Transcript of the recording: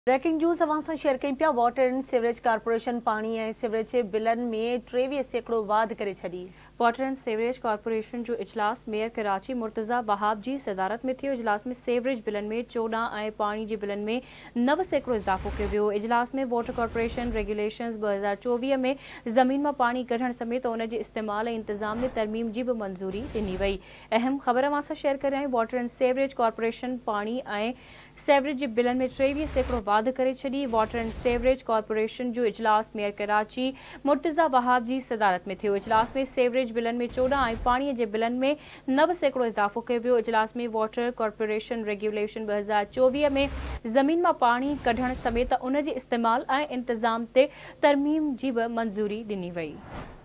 Breaking news अवां सां share कयूं पिया। वाटर एंड सीवरेज कॉर्पोरेशन पानी ऐं सीवरेज जे बिलनि में 23% वाध करे छॾी। वाटर एंड सीवरेज कॉर्पोरेशन जो इजलास मेयर कराची मुर्तज़ा वहाब जी सदारत में थियो। इजलास में सीवरेज बिलनि में 14 ऐं पानी जे बिलनि में 9% इज़ाफ़ो कयो वियो। इजलास में वाटर कॉर्पोरेशन रेगुलेशन्स 2024 में ज़मीन मां पानी कढण समेत उन जे इस्तेमाल ऐं इंतज़ाम में तरमीम जी भी मंज़ूरी ॾिनी वई। अहम ख़बर अवां सां शेयर करे आहियूं। वाटर एंड सीवरेज कॉर्पोरेशन पानी ऐं सीवरेज जे बिलनि में 23% वाध करे छॾी। वाटर एंड सीवरेज कॉर्पोरेशन जो इजलास मेयर कराची मुर्तज़ा वहाब जी सदारत में थियो। इजलास में सीवरेज बिलनि में 14 ऐं पाणीअ जे बिलनि में 9% इज़ाफ़ो कयो वियो। इजलास में वाटर कॉर्पोरेशन रेगुलेशन 2024 में ज़मीन मां पाणी कढण समेत उन जे इस्तेमाल ऐं इंतज़ाम ते तरमीम जी भी मंज़ूरी ॾिनी वई।